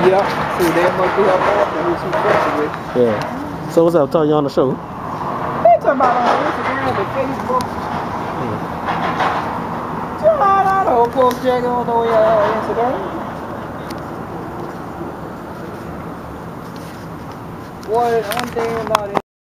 Yep. See, they must be her boyfriend who she's fucking with. Yeah. So what's up? Talking you on the show? They talking about on Instagram and Facebook. I don't post check on no Instagram. One thing about it.